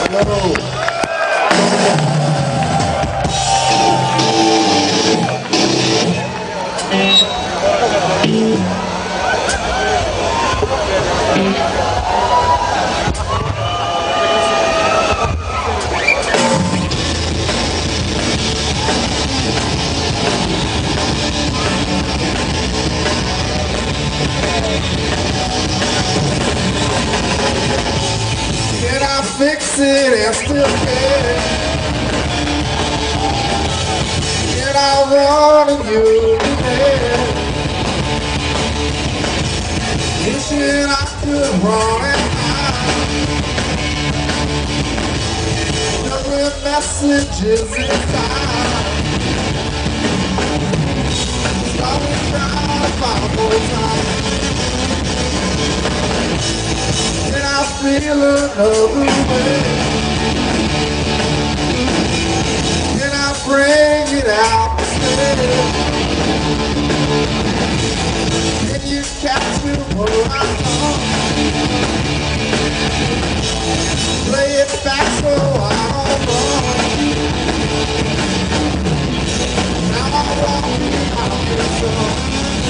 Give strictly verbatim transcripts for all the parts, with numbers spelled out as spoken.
Yo. Can I fix it and still get it? Can I run and you can? Wishing I could run and hide. Every messages inside. Stop and try five more times. And I feel another way. And I bring it out instead. And you catch me where I'm on. Play it back so I don't run. Now I walk out the sun.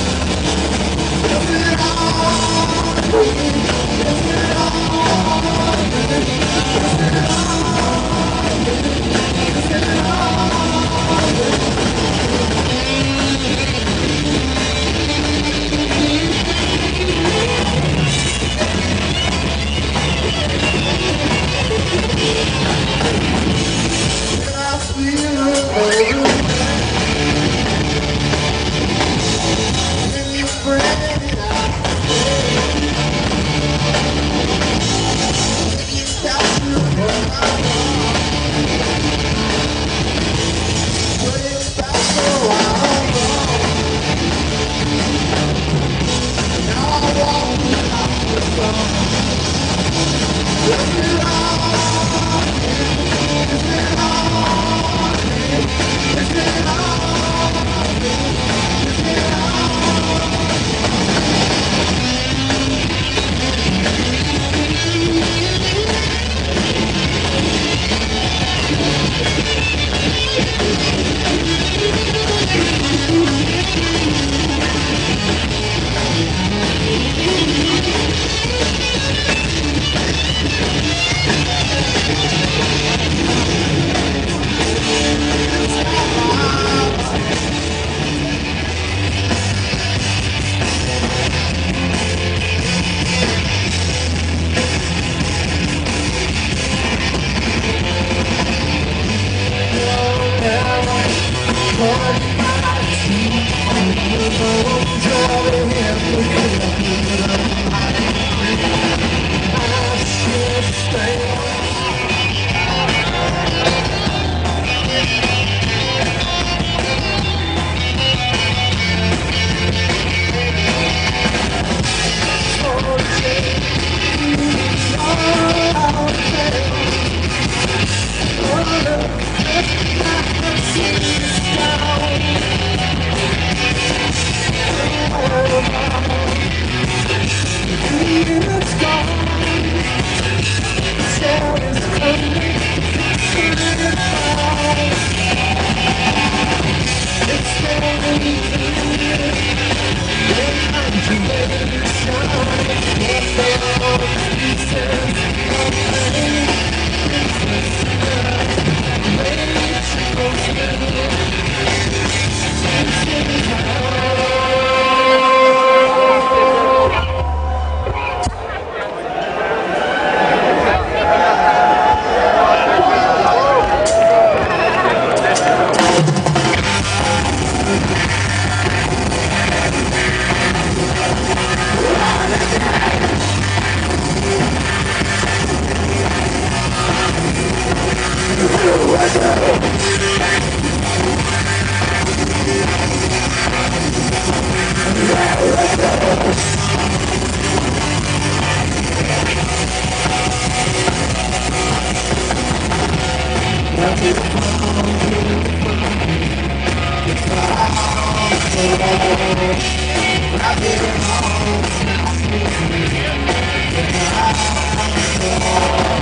Is it on me? Is it on me? Is it on me? Is it on me? I've been home.